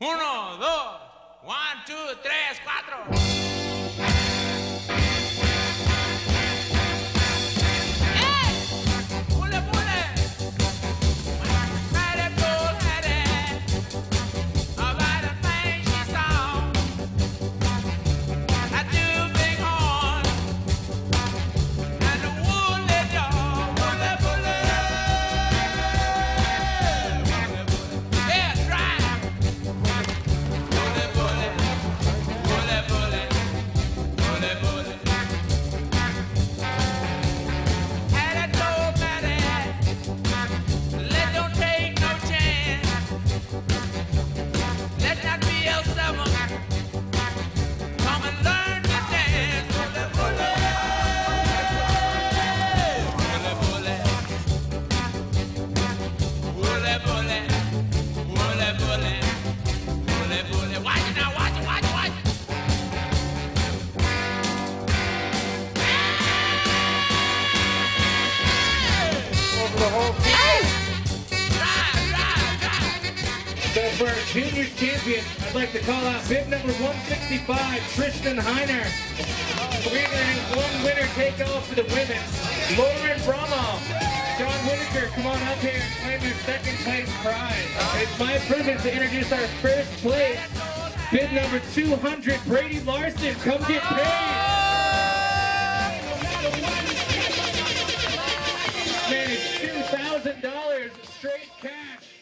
Uno, dos, 1, 2, 3, 4. So for our juniors champion, I'd like to call out bib number 165, Tristan Heiner. We're going to have one winner take off for the women. Lauren Bromall. John Whitaker, come on up here and claim your second place prize. It's my privilege to introduce our first place. Bib number 200, Brady Larson. Come get paid. Man, it's $2,000 straight cash.